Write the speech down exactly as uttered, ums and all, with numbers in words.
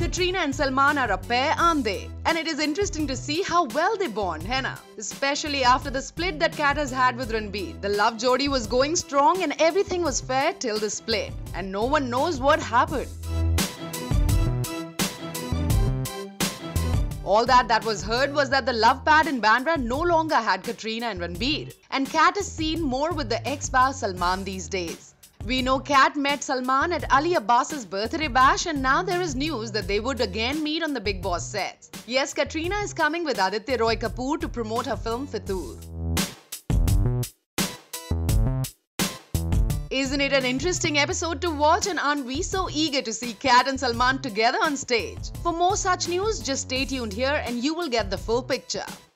Katrina and Salman are a pair, aren't they? And it is interesting to see how well they bond, है ना? Especially after the split that Kat has had with Ranbir. The love jodi was going strong and everything was fair till the split. And no one knows what happened. All that that was heard was that the love pad in Bandra no longer had Katrina and Ranbir. And Kat is seen more with the ex-boss Salman these days. We know Kat met Salman at Ali Abbas's birthday bash, and now there is news that they would again meet on the Bigg Boss sets. Yes, Katrina is coming with Aditya Roy Kapoor to promote her film Fitoor. Isn't it an interesting episode to watch, and aren't we so eager to see Kat and Salman together on stage? For more such news, just stay tuned here and you will get the full picture.